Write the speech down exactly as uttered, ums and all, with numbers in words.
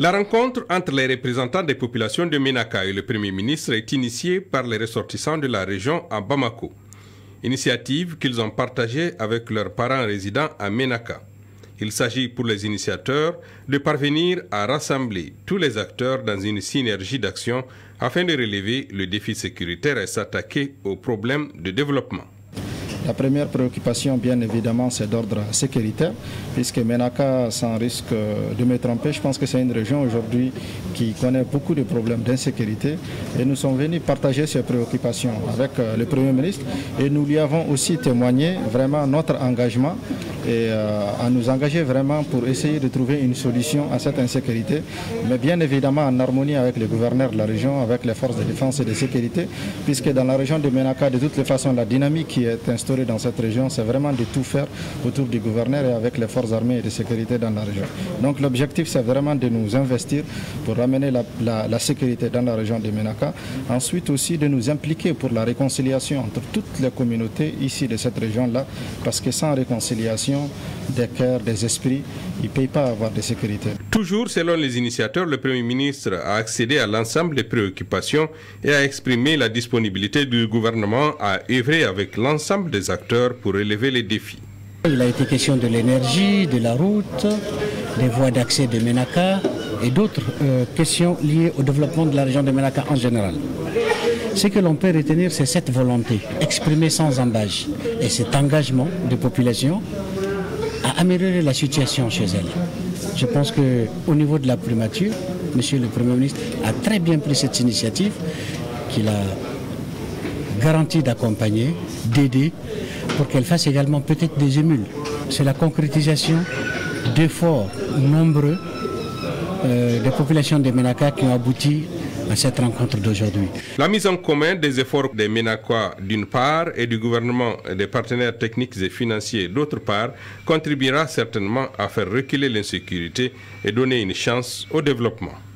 La rencontre entre les représentants des populations de Ménaka et le Premier ministre est initiée par les ressortissants de la région à Bamako. Initiative qu'ils ont partagée avec leurs parents résidents à Ménaka. Il s'agit pour les initiateurs de parvenir à rassembler tous les acteurs dans une synergie d'action afin de relever le défi sécuritaire et s'attaquer aux problèmes de développement. La première préoccupation, bien évidemment, c'est d'ordre sécuritaire, puisque Ménaka, sans risque de me tromper, je pense que c'est une région aujourd'hui qui connaît beaucoup de problèmes d'insécurité. Et nous sommes venus partager ces préoccupations avec le Premier ministre et nous lui avons aussi témoigné vraiment notre engagement et euh, à nous engager vraiment pour essayer de trouver une solution à cette insécurité, mais bien évidemment en harmonie avec le gouverneur de la région, avec les forces de défense et de sécurité, puisque dans la région de Ménaka, de toutes les façons, la dynamique qui est instaurée dans cette région, c'est vraiment de tout faire autour du gouverneur et avec les forces armées et de sécurité dans la région. Donc l'objectif, c'est vraiment de nous investir pour ramener la, la, la sécurité dans la région de Ménaka. Ensuite aussi de nous impliquer pour la réconciliation entre toutes les communautés ici de cette région-là, parce que sans réconciliation des cœurs, des esprits, il ne peut pas avoir de sécurité. Toujours selon les initiateurs, le Premier ministre a accédé à l'ensemble des préoccupations et a exprimé la disponibilité du gouvernement à œuvrer avec l'ensemble des acteurs pour relever les défis. Il a été question de l'énergie, de la route, des voies d'accès de Ménaka et d'autres euh, questions liées au développement de la région de Ménaka en général. Ce que l'on peut retenir, c'est cette volonté exprimée sans embâche et cet engagement de population à améliorer la situation chez elle. Je pense qu'au niveau de la primature, Monsieur le Premier ministre a très bien pris cette initiative qu'il a garanti d'accompagner, d'aider, pour qu'elle fasse également peut-être des émules. C'est la concrétisation d'efforts nombreux euh, des populations de Ménaka qui ont abouti à cette rencontre d'aujourd'hui. La mise en commun des efforts des Ménakois d'une part et du gouvernement et des partenaires techniques et financiers d'autre part contribuera certainement à faire reculer l'insécurité et donner une chance au développement.